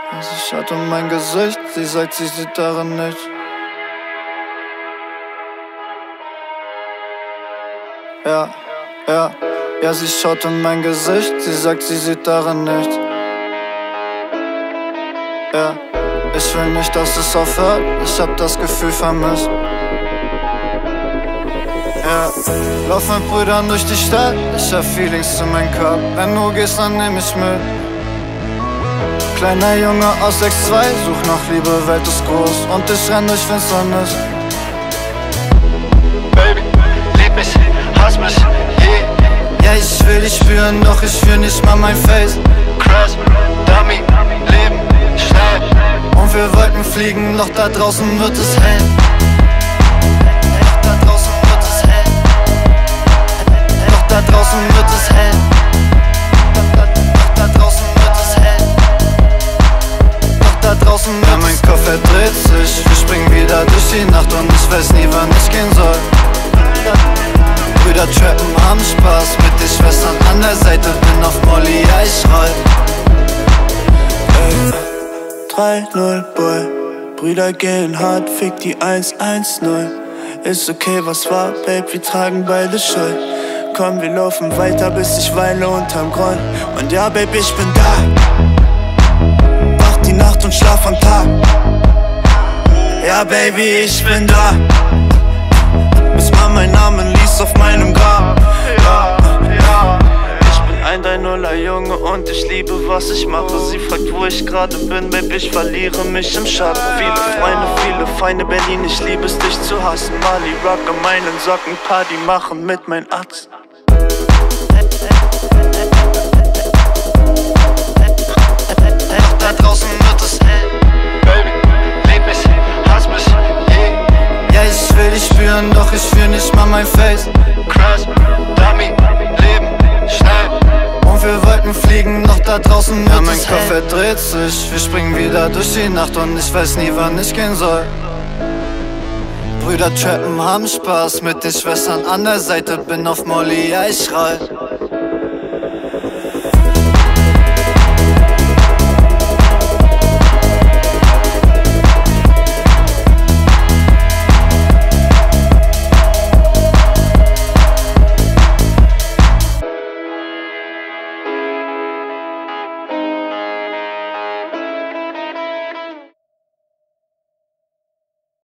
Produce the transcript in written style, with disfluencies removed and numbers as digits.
Sie schaut in mein Gesicht, sie sagt, sie sieht darin nicht. Ja, sie schaut in mein Gesicht, sie sagt, sie sieht darin nicht. Ja, ich will nicht, dass es aufhört, ich hab das Gefühl vermisst. Ja, lauf mit Brüdern durch die Stadt, ich hab Feelings zu meinem Kopf. Wenn du gehst, dann nehm ich mit. Kleiner Junge aus 6'2", such nach Liebe, Welt ist groß und ich renn durch Finsternis. Baby, lieb mich, hass mich, yeah. Ja, ich will dich spüren, doch ich fühl nicht mal mein Face. Crash, Dummy, Leben, schnell. Und wir wollten fliegen, doch da draußen wird es hell. Da draußen wird es hell. Doch da draußen wird es hell. Doch da draußen wird es hell. Doch da draußen wird es hell. Ja, mein Kopf verdreht sich, wir springen wieder durch die Nacht und ich weiß nie, wann ich gehen soll. Brüder trappen, haben Spaß mit den Schwestern an der Seite, bin auf Molly, ja ich roll. 3-0 Boy, Brüder gehen hart, fick die 1-1-0. Ist okay, was war, Babe, wir tragen beide Schuld. Komm, wir laufen weiter, bis ich weine unterm Grund. Und ja, Babe, ich bin da. Wach die Nacht und schlaf am Tag. Ja, Baby, ich bin da. Bis man meinen Namen liest auf meinem Grab. Ich bin ein 3-0er Junge und ich liebe, was ich mache. Sie fragt, wo ich gerade bin, Babe, ich verliere mich im Schatten. Viele Freunde, viele Feinde, Berlin, ich liebe es, dich zu hassen. Mali, Rock an meinen Socken, Party machen mit mein Arzt. Da draußen wird es hell. Baby, lieb mich, hass mich, yeah. Ja, ich will dich spüren, doch ich fühl nicht mal mein Face. Crash, Dummy, Leben, schnell. Und wir wollten fliegen, doch da draußen wird es hell. Ja, mein Kopf verdreht sich, wir springen wieder durch die Nacht und ich weiß nie, wann ich gehen soll. Brüder trappen, haben Spaß mit den Schwestern an der Seite, bin auf Molly, ja ich roll.